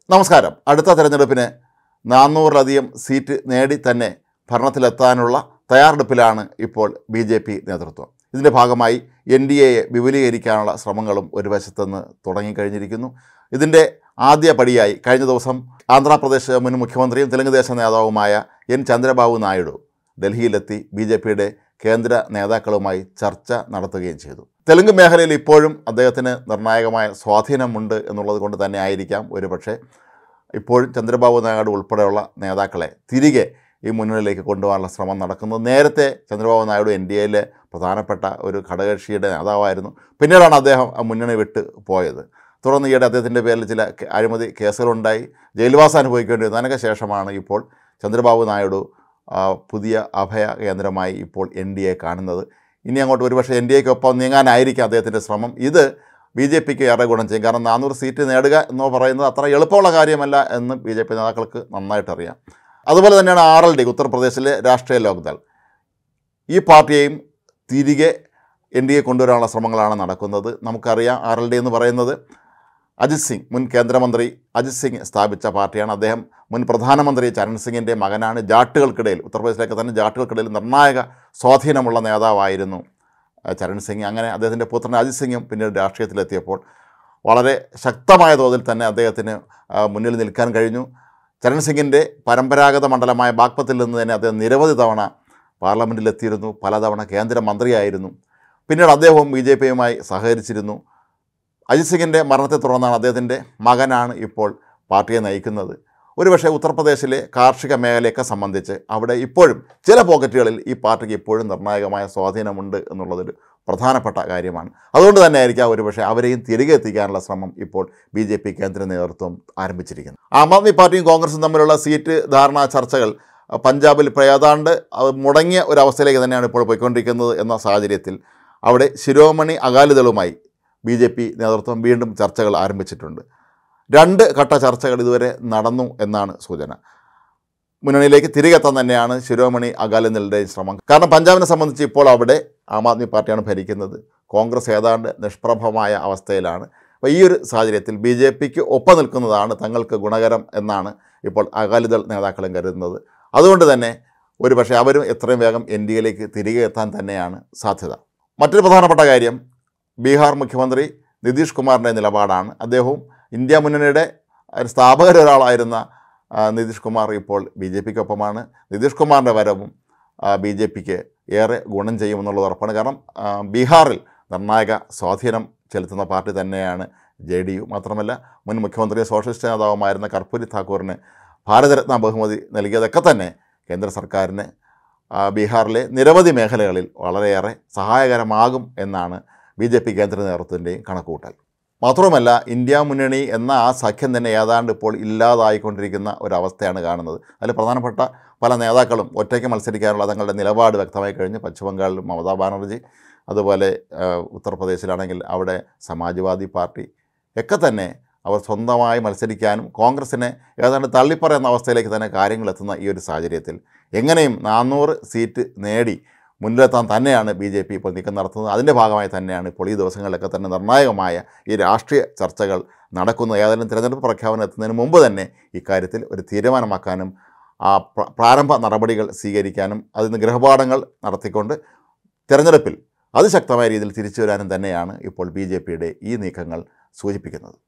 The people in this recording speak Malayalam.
നമസ്കാരം. അടുത്ത തെരഞ്ഞെടുപ്പിന് 400-ലധികം സീറ്റ് നേടി തന്നെ ഭരണത്തിലെത്താനുള്ള തയ്യാറെടുപ്പിലാണ് ഇപ്പോൾ BJP നേതൃത്വം. ഇതിൻ്റെ ഭാഗമായി NDAയെ വിപുലീകരിക്കാനുള്ള ശ്രമങ്ങളും ഒരു വശത്തുനിന്ന് തുടങ്ങിക്കഴിഞ്ഞിരിക്കുന്നു. ഇതിൻ്റെ ആദ്യ പടിയായി കഴിഞ്ഞ ദിവസം ആന്ധ്രാപ്രദേശ് മുൻ മുഖ്യമന്ത്രിയും തെലുങ്ക് ദേശ നേതാവുമായ N. ചന്ദ്രബാബു നായിഡു ഡൽഹിയിലെത്തി BJPയുടെ കേന്ദ്ര നേതാക്കളുമായി ചർച്ച നടത്തുകയും ചെയ്തു. തെലുങ്ക് മേഖലയിൽ ഇപ്പോഴും അദ്ദേഹത്തിന് നിർണായകമായ സ്വാധീനമുണ്ട് എന്നുള്ളത് കൊണ്ട് തന്നെ ആയിരിക്കാം ഒരുപക്ഷെ ഇപ്പോഴും ചന്ദ്രബാബു നായിഡു ഉൾപ്പെടെയുള്ള നേതാക്കളെ തിരികെ ഈ മുന്നണിയിലേക്ക് കൊണ്ടുപോകാനുള്ള ശ്രമം നടക്കുന്നത്. നേരത്തെ ചന്ദ്രബാബു നായിഡു NDAയിലെ പ്രധാനപ്പെട്ട ഒരു ഘടകകക്ഷിയുടെ നേതാവായിരുന്നു. പിന്നീടാണ് അദ്ദേഹം ആ മുന്നണി വിട്ട് പോയത്. തുടർന്ന് ഈയിടെ അദ്ദേഹത്തിൻ്റെ പേരിൽ ചില അഴിമതി കേസുകളുണ്ടായി, ജയിൽവാസം അനുഭവിക്കേണ്ടി വന്നു. അതിനൊക്കെ ശേഷമാണ് ഇപ്പോൾ ചന്ദ്രബാബു നായിഡു പുതിയ അഭയ കേന്ദ്രമായി ഇപ്പോൾ NDA കാണുന്നത്. ഇനി അങ്ങോട്ട് ഒരുപക്ഷെ NDAക്കൊപ്പം നീങ്ങാനായിരിക്കും അദ്ദേഹത്തിൻ്റെ ശ്രമം. ഇത് BJPക്ക് ഏറെ ഗുണം ചെയ്യും. കാരണം 400 സീറ്റ് നേടുക എന്ന് പറയുന്നത് അത്ര എളുപ്പമുള്ള കാര്യമല്ല എന്ന് BJP നേതാക്കൾക്ക് നന്നായിട്ടറിയാം. അതുപോലെ തന്നെയാണ് RLD, ഉത്തർപ്രദേശിലെ രാഷ്ട്രീയ ലോക്ദൾ. ഈ പാർട്ടിയെയും തിരികെ NDA കൊണ്ടുവരാനുള്ള ശ്രമങ്ങളാണ് നടക്കുന്നത്. നമുക്കറിയാം RLD എന്ന് പറയുന്നത് അജിത് സിംഗ്, മുൻ കേന്ദ്രമന്ത്രി അജിത് സിംഗ് സ്ഥാപിച്ച പാർട്ടിയാണ്. അദ്ദേഹം മുൻ പ്രധാനമന്ത്രി ചരൺ സിംഗിൻ്റെ മകനാണ്. ജാട്ടുകൾക്കിടയിൽ, ഉത്തർപ്രദേശിലേക്ക് തന്നെ ജാട്ടുകൾക്കിടയിൽ നിർണായക സ്വാധീനമുള്ള നേതാവായിരുന്നു ചരൺ സിംഗ്. അങ്ങനെ അദ്ദേഹത്തിൻ്റെ പുത്രൻ അജിത് സിംഗും പിന്നീട് രാഷ്ട്രീയത്തിലെത്തിയപ്പോൾ വളരെ ശക്തമായ തോതിൽ തന്നെ അദ്ദേഹത്തിന് മുന്നിൽ നിൽക്കാൻ കഴിഞ്ഞു. ചരൺ സിംഗിൻ്റെ പരമ്പരാഗത മണ്ഡലമായ ബാഗ്പത്തിൽ നിന്ന് തന്നെ അദ്ദേഹം നിരവധി തവണ പാർലമെൻറ്റിലെത്തിയിരുന്നു, പലതവണ കേന്ദ്രമന്ത്രിയായിരുന്നു. പിന്നീട് അദ്ദേഹവും BJPയുമായി സഹകരിച്ചിരുന്നു. അജിത് സിംഗിൻ്റെ മരണത്തെ തുടർന്നാണ് അദ്ദേഹത്തിൻ്റെ മകനാണ് ഇപ്പോൾ പാർട്ടിയെ നയിക്കുന്നത്. ഒരുപക്ഷെ ഉത്തർപ്രദേശിലെ കാർഷിക മേഖലയൊക്കെ സംബന്ധിച്ച് അവിടെ ഇപ്പോഴും ചില പോക്കറ്റുകളിൽ ഈ പാർട്ടിക്ക് ഇപ്പോഴും നിർണായകമായ സ്വാധീനമുണ്ട് എന്നുള്ളതൊരു പ്രധാനപ്പെട്ട കാര്യമാണ്. അതുകൊണ്ട് തന്നെ ആയിരിക്കാം ഒരുപക്ഷെ അവരെയും തിരികെ എത്തിക്കാനുള്ള ശ്രമം ഇപ്പോൾ BJP കേന്ദ്ര നേതൃത്വം ആരംഭിച്ചിരിക്കുന്നത്. ആം ആദ്മി പാർട്ടിയും കോൺഗ്രസും തമ്മിലുള്ള സീറ്റ് ധാരണാ ചർച്ചകൾ പഞ്ചാബിൽ ഏതാണ്ട് മുടങ്ങിയ ഒരു അവസ്ഥയിലേക്ക് തന്നെയാണ് ഇപ്പോൾ പോയിക്കൊണ്ടിരിക്കുന്നത്. എന്ന സാഹചര്യത്തിൽ അവിടെ ശിരോമണി അകാലിദളുമായി BJP നേതൃത്വം വീണ്ടും ചർച്ചകൾ ആരംഭിച്ചിട്ടുണ്ട്. 2 ഘട്ട ചർച്ചകൾ ഇതുവരെ നടന്നു എന്നാണ് സൂചന. മുന്നണിയിലേക്ക് തിരികെ എത്താൻ തന്നെയാണ് ശിരോമണി അകാലിദളുടെ ശ്രമം. കാരണം പഞ്ചാബിനെ സംബന്ധിച്ച് ഇപ്പോൾ അവിടെ ആം ആദ്മി പാർട്ടിയാണ് ഭരിക്കുന്നത്. കോൺഗ്രസ് ഏതാണ്ട് നിഷ്പ്രഭമായ അവസ്ഥയിലാണ്. അപ്പോൾ ഈ ഒരു സാഹചര്യത്തിൽ BJPക്ക് ഒപ്പം നിൽക്കുന്നതാണ് തങ്ങൾക്ക് ഗുണകരം എന്നാണ് ഇപ്പോൾ അകാലിദൾ നേതാക്കളും കരുതുന്നത്. അതുകൊണ്ട് തന്നെ ഒരുപക്ഷെ അവരും എത്രയും വേഗം NDAയിലേക്ക് തിരികെ എത്താൻ തന്നെയാണ് സാധ്യത. മറ്റൊരു പ്രധാനപ്പെട്ട കാര്യം ബീഹാർ മുഖ്യമന്ത്രി നിതീഷ് കുമാറിൻ്റെ നിലപാടാണ്. അദ്ദേഹവും ഇന്ത്യ മുന്നണിയുടെ സ്ഥാപകരിലൊരാളായിരുന്ന നിതീഷ് കുമാർ ഇപ്പോൾ BJPക്കൊപ്പമാണ്. നിതീഷ് കുമാറിൻ്റെ വരവും BJPക്ക് ഏറെ ഗുണം ചെയ്യുമെന്നുള്ളത് ഉറപ്പാണ്. കാരണം ബീഹാറിൽ നിർണായക സ്വാധീനം ചെലുത്തുന്ന പാർട്ടി തന്നെയാണ് JDU. മാത്രമല്ല മുൻ മുഖ്യമന്ത്രി സോഷ്യലിസ്റ്റ് നേതാവുമായിരുന്ന കർപ്പൂരി താക്കൂറിന് ഭാരതരത്ന ബഹുമതി നൽകിയതൊക്കെ തന്നെ കേന്ദ്ര സർക്കാരിന് ബീഹാറിലെ നിരവധി മേഖലകളിൽ വളരെയേറെ സഹായകരമാകും എന്നാണ് BJP കേന്ദ്ര നേതൃത്വത്തിൻ്റെയും കണക്കുകൂട്ടൽ. മാത്രവുമല്ല ഇന്ത്യ മുന്നണി എന്ന ആ സഖ്യം തന്നെ ഏതാണ്ട് ഇപ്പോൾ ഇല്ലാതായിക്കൊണ്ടിരിക്കുന്ന ഒരവസ്ഥയാണ് കാണുന്നത്. അതിൽ പ്രധാനപ്പെട്ട പല നേതാക്കളും ഒറ്റയ്ക്ക് മത്സരിക്കാനുള്ള തങ്ങളുടെ നിലപാട് വ്യക്തമായി കഴിഞ്ഞു. പശ്ചിമബംഗാളിൽ മമതാ ബാനർജി, അതുപോലെ ഉത്തർപ്രദേശിലാണെങ്കിൽ അവിടെ സമാജ്വാദി പാർട്ടി ഒക്കെ തന്നെ അവർ സ്വന്തമായി മത്സരിക്കാനും കോൺഗ്രസിനെ ഏതാണ്ട് തള്ളിപ്പറയുന്ന അവസ്ഥയിലേക്ക് തന്നെ കാര്യങ്ങൾ എത്തുന്ന ഈ ഒരു സാഹചര്യത്തിൽ എങ്ങനെയും 400 സീറ്റ് നേടി മുന്നിലെത്താൻ തന്നെയാണ് BJP ഇപ്പോൾ നീക്കം നടത്തുന്നത്. അതിൻ്റെ ഭാഗമായി തന്നെയാണ് ഇപ്പോൾ ഈ ദിവസങ്ങളിലൊക്കെ തന്നെ നിർണായകമായ ഈ രാഷ്ട്രീയ ചർച്ചകൾ നടക്കുന്നത്. ഏതായാലും തിരഞ്ഞെടുപ്പ് പ്രഖ്യാപനം എത്തുന്നതിന് മുമ്പ് തന്നെ ഇക്കാര്യത്തിൽ ഒരു തീരുമാനമാക്കാനും പ്രാരംഭ നടപടികൾ സ്വീകരിക്കാനും അതിന് ഗൃഹപാഠങ്ങൾ നടത്തിക്കൊണ്ട് തിരഞ്ഞെടുപ്പിൽ അതിശക്തമായ രീതിയിൽ തിരിച്ചു വരാനും തന്നെയാണ് ഇപ്പോൾ BJPയുടെ ഈ നീക്കങ്ങൾ സൂചിപ്പിക്കുന്നത്.